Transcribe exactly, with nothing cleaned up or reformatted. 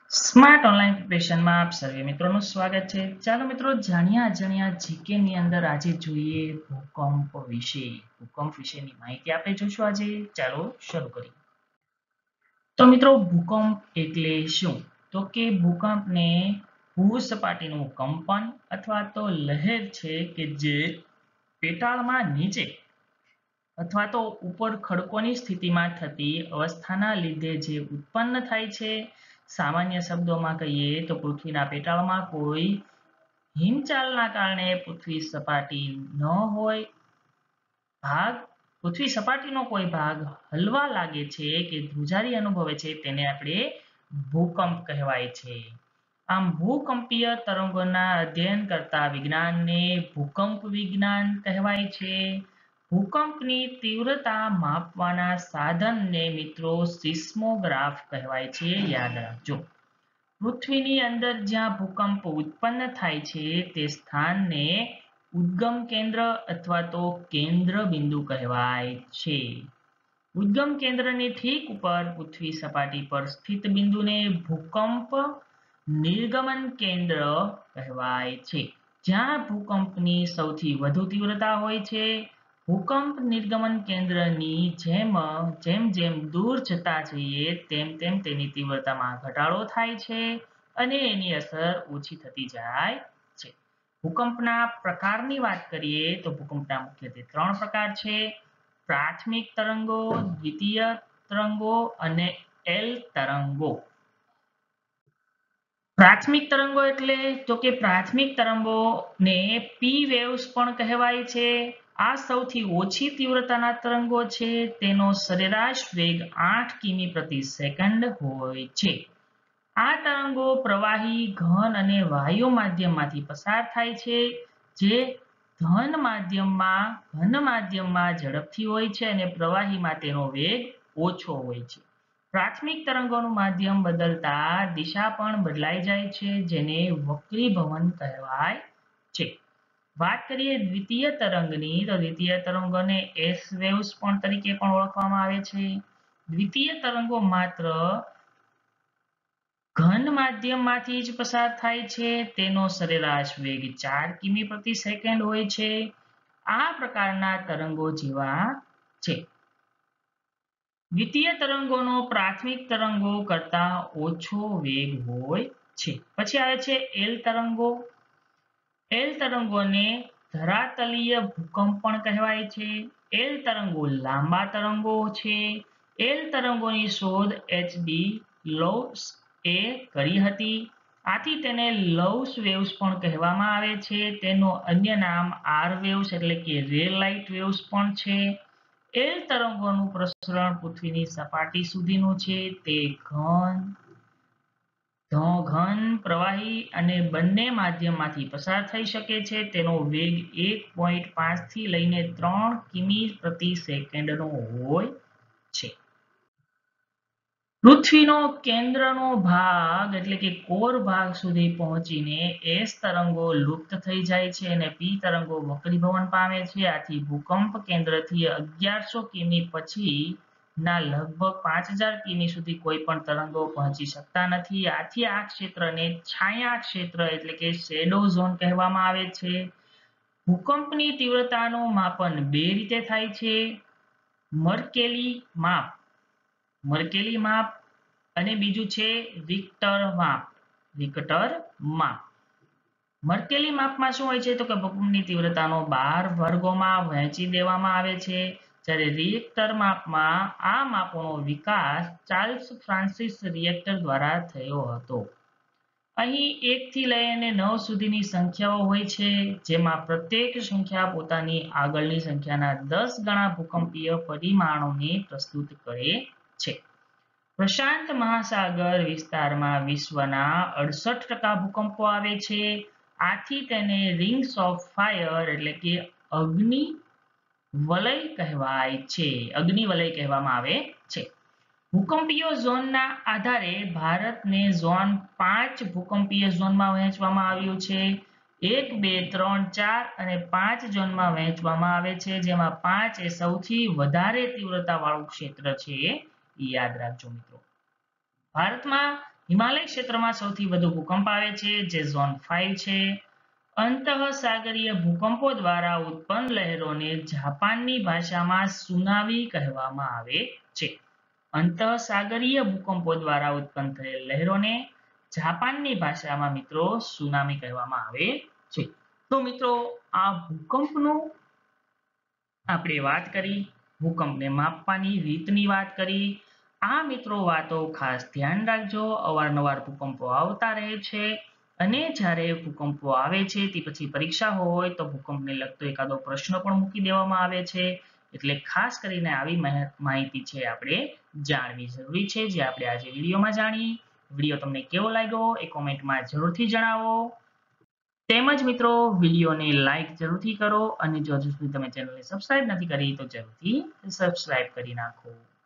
Smart online પ્રિપરેશનમાં આપ સર્વે મિત્રોનું સ્વાગત છે। ચાલો મિત્રો જાણ્યા અજાણ્યા જીકે ની અંદર આજે જોઈએ ભૂકંપ વિશે। ભૂકંપ વિશેની માહિતી આપણે જોઈશું આજે। ચાલો શરૂ કરીએ। તો મિત્રો ભૂકંપ એટલે શું? તો કે ભૂકંપને ભૂસપાટીનું કંપન અથવા તો લહેર છે કે જે પેટાળમાં નીચે અથવા તો ઉપર ખડકોની સ્થિતિમાં થતી અવસ્થાના લીધે જે ઉત્પન્ન થાય છે। સામાન્ય શબ્દોમાં કહીએ તો પૃથ્વીના પેટાળમાં કોઈ હિમચાલના કારણે પૃથ્વી સપાટી ન હોય ભાગ પૃથ્વી સપાટીનો કોઈ ભાગ હલવા લાગે છે કે ધ્રુજારી અનુભવે છે તેને આપણે ભૂકંપ કહેવાય છે। આમ ભૂકંપીય તરંગોના અધ્યયન કરતા વિજ્ઞાનને ભૂકંપ વિજ્ઞાન કહેવાય છે। ભૂકંપની તીવ્રતા માપવાના સાધનને મિત્રો સિસ્મોગ્રાફ કહેવાય છે, યાદ રાખજો। પૃથ્વીની અંદર જ્યાં ભૂકંપ ઉત્પન્ન થાય છે તે સ્થાનને ઉદ્ગમ કેન્દ્ર અથવા તો કેન્દ્ર બિંદુ કહેવાય છે। ઉદ્ગમ કેન્દ્રની ઠીક ઉપર પૃથ્વી સપાટી પર સ્થિત બિંદુને ભૂકંપ નિર્ગમન કેન્દ્ર કહેવાય છે, જ્યાં ભૂકંપની સૌથી વધુ તીવ્રતા હોય છે। ભૂકંપ નિર્ગમન કેન્દ્રની જેમ જેમ જેમ દૂર જતા જઈએ તેમ તેમ તેની તીવ્રતામાં ઘટાડો થાય છે અને એની અસર ઓછી થતી જાય છે। ભૂકંપના પ્રકારની વાત કરીએ તો ભૂકંપના મુખ્યત્વે ત્રણ પ્રકાર છે: પ્રાથમિક તરંગો, દ્વિતીય તરંગો અને એલ તરંગો। પ્રાથમિક તરંગો એટલે તો કે પ્રાથમિક તરંગોને પી વેવ્સ પણ કહેવાય છે। આ સૌથી ઓછી તીવ્રતાના તરંગો છે। તેનો સરેરાશ વેગ આઠ કિમી પ્રતિ સેકન્ડ હોય છે। આ તરંગો પ્રવાહી, ઘન અને વાયુ માધ્યમમાંથી પસાર થાય છે, જે ઘન માધ્યમમાં ઘન માધ્યમમાં ઝડપથી હોય છે અને પ્રવાહીમાં તેનો વેગ ઓછો હોય છે। પ્રાથમિક તરંગોનું માધ્યમ બદલતા દિશા પણ બદલાઈ જાય છે, જેને વક્રીભવન કહેવાય છે। વાત કરીએ દ્વિતીય તરંગની તો દ્વિતીય તરંગોને એસ વેવ્સ પણ તરીકે પણ ઓળખવામાં આવે છે। દ્વિતીય તરંગો માત્ર ઘન માધ્યમમાંથી જ પસાર થાય છે। તેનો સરેરાશ વેગ ચાર કિમી પ્રતિ સેકન્ડ હોય છે। આ પ્રકારના તરંગો જેવા છે: દ્વિતીય તરંગોનો પ્રાથમિક તરંગો કરતા ઓછો વેગ હોય છે। પછી આવે છે એલ તરંગો। એલ તરંગોને ધરાતલીય ભૂકંપ પણ કહેવાય છે। એલ તરંગો લાંબા તરંગો છે। એલ તરંગોની શોધ એચ ડી લવ્સ એ કરી હતી। આથી તેને લવ્સ વેવ્સ પણ કહેવામાં આવે છે। તેનું અન્ય નામ આર વેવ્સ એટલે કે રે લાઇટ વેવ્સ પણ છે। એલ તરંગોનું પ્રસરણ પૃથ્વીની સપાટી સુધીનું છે। તે ઘન ઘન પ્રવાહી અને બંને માધ્યમમાંથી પસાર થઈ શકે છે। તેનો વેગ એક પોઈન્ટ પાંચ થી લઈને ત્રણ કિમી પ્રતિ સેકન્ડનો હોય છે। પૃથ્વીનો કેન્દ્રનો ભાગ એટલે કે કોર ભાગ સુધી પહોંચીને એસ તરંગો લુપ્ત થઈ જાય છે અને પી તરંગો વક્રીભવન પામે છે। આથી ભૂકંપ કેન્દ્રથી અગિયારસો કિમી પછી ના લગભગ પાંચ હજાર કિમી સુધી કોઈ પણ તરંગો પહોંચી શકતા નથી। આથી આ ક્ષેત્રને છાયા ક્ષેત્ર એટલે કે શેડો ઝોન કહેવામાં આવે છે। ભૂકંપની તીવ્રતાનું માપન બે રીતે થાય છે: મર્કેલી માપ મર્કેલી માપ અને બીજું છે રિક્ટર માપ રિક્ટર માપ। મર્કેલી માપમાં શું હોય છે તો કે ભૂકંપની તીવ્રતાનો બાર વર્ગોમાં વહેંચી દેવામાં આવે છે, જ્યારે રિક્ટર માપમાં આ માપોનો વિકાસ ચાર્લ્સ ફ્રાન્સિસ રિક્ટર દ્વારા થયો હતો। અહીં એક થી લઈને નવ સુધીની સંખ્યાઓ હોય છે, જેમાં પ્રત્યેક સંખ્યા પોતાની આગળની સંખ્યાના દસ ગણા ભૂકંપીય પરિમાણોને પ્રસ્તુત કરે છે। પ્રશાંત મહાસાગર વિસ્તારમાં વિશ્વના અડસઠ ટકા ભૂકંપો આવે છે। આથી તેને રિંગ્સ ઓફ ફાયર એટલે કે અગ્નિ વલય કહેવાય છે અગ્નિવલય કહેવામાં આવે છે। ભૂકંપીય ઝોનના આધારે ભારતને ઝોન પાંચ ભૂકંપીય ઝોનમાં વહેંચવામાં આવ્યું છે। એક, બે, ત્રણ, ચાર અને પાંચ ઝોનમાં વહેંચવામાં આવે છે, જેમાં પાંચ એ સૌથી વધારે તીવ્રતા વાળું ક્ષેત્ર છે, યાદ રાખજો મિત્રો। ભારતમાં હિમાલય ક્ષેત્રમાં સૌથી વધુ ભૂકંપ આવે છે જે ઝોન પાંચ છે. અંતઃસાગરીય ભૂકંપો દ્વારા ઉત્પન્ન લહેરોને જાપાનની ભાષામાં સુનામી કહેવામાં આવે છે. અંતઃસાગરીય ભૂકંપો દ્વારા ઉત્પન્ન થયેલ લહેરોને જાપાનની ભાષામાં મિત્રો સુનામી કહેવામાં આવે છે. તો મિત્રો આ ભૂકંપનું આપણે વાત કરી, ભૂકંપને માપવાની રીતની વાત કરી. આ મિત્રો વાતો ખાસ ધ્યાન રાખજો. અવારનવાર ભૂકંપો આવતા રહે છે અને જ્યારે ભૂકંપો આવે છે તે પછી પરીક્ષા હોય તો ભૂકંપને લગતો એકાદો પ્રશ્ન પણ મૂકી દેવામાં આવે છે. એટલે ખાસ કરીને આવી માહિતી છે આપણે જાણવી જરૂરી છે, જે આપણે આજે વિડીયોમાં જાણી. વિડીયો તમને કેવો લાગ્યો એ કોમેન્ટમાં જરૂરથી જણાવો. તેમજ મિત્રો વિડીયોને લાઈક જરૂરથી કરો અને જો હજુ સુધી તમે ચેનલને સબસ્ક્રાઇબ નથી કરી તો જરૂરથી સબસ્ક્રાઇબ કરી નાખો.